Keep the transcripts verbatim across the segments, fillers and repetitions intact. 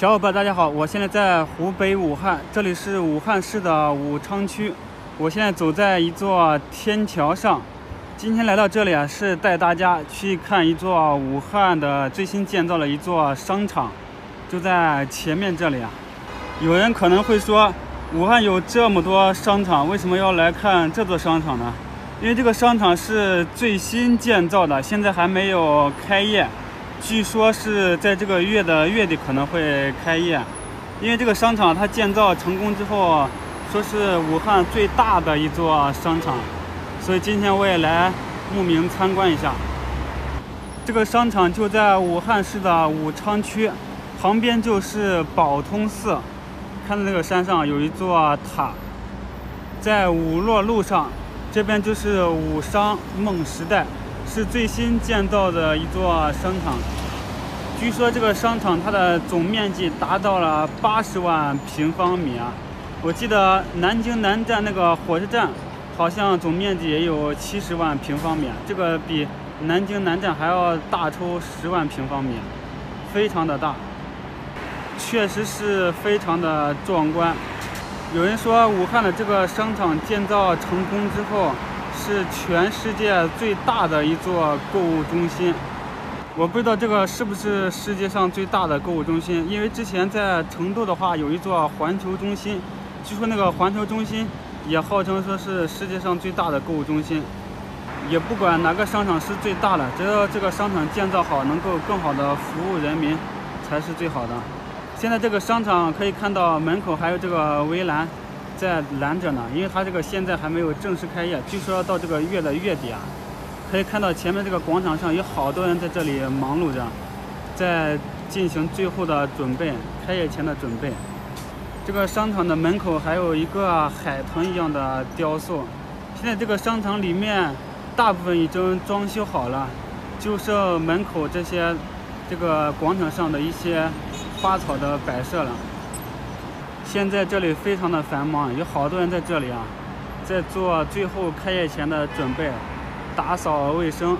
小伙伴大家好，我现在在湖北武汉，这里是武汉市的武昌区。我现在走在一座天桥上，今天来到这里啊，是带大家去看一座武汉的最新建造的一座商场，就在前面这里啊。有人可能会说，武汉有这么多商场，为什么要来看这座商场呢？因为这个商场是最新建造的，现在还没有开业。据说是在这个月的月底可能会开业，因为这个商场它建造成功之后，说是武汉最大的一座商场，所以今天我也来慕名参观一下。这个商场就在武汉市的武昌区，旁边就是宝通寺，看到那个山上有一座塔，在武洛路上，这边就是武商梦时代。是最新建造的一座商场，据说这个商场它的总面积达到了八十万平方米啊！我记得南京南站那个火车站好像总面积也有七十万平方米，这个比南京南站还要大出十万平方米，非常的大，确实是非常的壮观。有人说武汉的这个商场建造成功之后，是全世界最大的一座购物中心，我不知道这个是不是世界上最大的购物中心，因为之前在成都的话有一座环球中心，据说那个环球中心也号称说是世界上最大的购物中心。也不管哪个商场是最大的，只要这个商场建造好，能够更好的服务人民，才是最好的。现在这个商场可以看到门口还有这个围栏在拦着呢，因为它这个现在还没有正式开业，据说到这个月的月底啊，可以看到前面这个广场上有好多人在这里忙碌着，在进行最后的准备，开业前的准备。这个商场的门口还有一个海豚一样的雕塑。现在这个商场里面大部分已经装修好了，就剩门口这些这个广场上的一些花草的摆设了。现在这里非常的繁忙，有好多人在这里啊，在做最后开业前的准备，打扫卫生。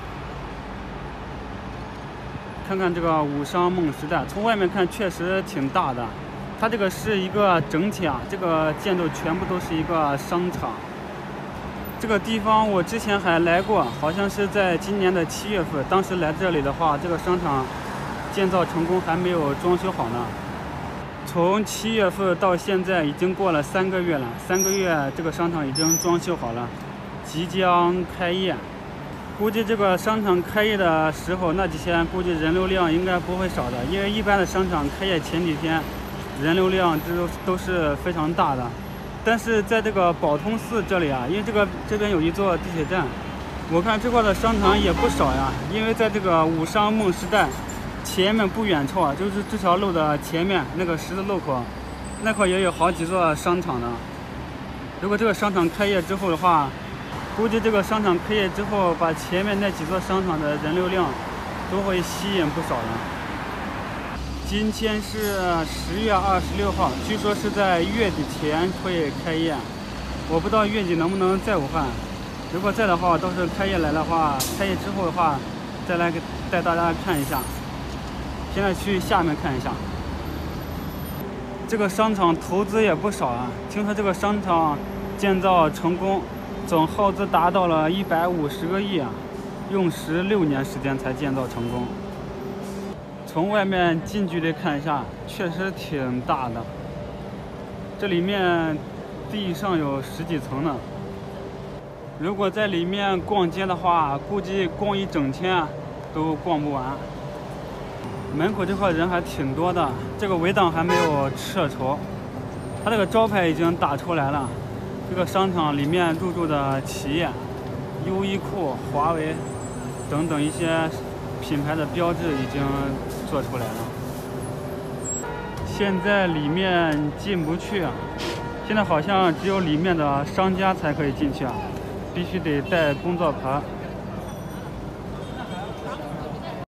看看这个武商梦时代，从外面看确实挺大的，它这个是一个整体啊，这个建筑全部都是一个商场。这个地方我之前还来过，好像是在今年的七月份，当时来这里的话，这个商场建造成功，还没有装修好呢。从七月份到现在已经过了三个月了，三个月这个商场已经装修好了，即将开业。估计这个商场开业的时候，那几天估计人流量应该不会少的，因为一般的商场开业前几天人流量都都是非常大的。但是在这个宝通寺这里啊，因为这个这边有一座地铁站，我看这块的商场也不少呀，因为在这个武商梦时代前面不远处啊，就是这条路的前面那个十字路口，那块也有好几座商场呢。如果这个商场开业之后的话，估计这个商场开业之后，把前面那几座商场的人流量都会吸引不少的。今天是十月二十六号，据说是在月底前会开业，我不知道月底能不能在武汉。如果在的话，到时候开业来的话，开业之后的话，再来给带大家看一下。现在去下面看一下，这个商场投资也不少啊。听说这个商场建造成功，总耗资达到了一百五十个亿啊，用十六年时间才建造成功。从外面近距离看一下，确实挺大的。这里面地上有十几层呢。如果在里面逛街的话，估计逛一整天都逛不完。门口这块人还挺多的，这个围挡还没有撤除，它这个招牌已经打出来了。这个商场里面入驻的企业，优衣库、华为等等一些品牌的标志已经做出来了。现在里面进不去啊，现在好像只有里面的商家才可以进去啊，必须得带工作牌。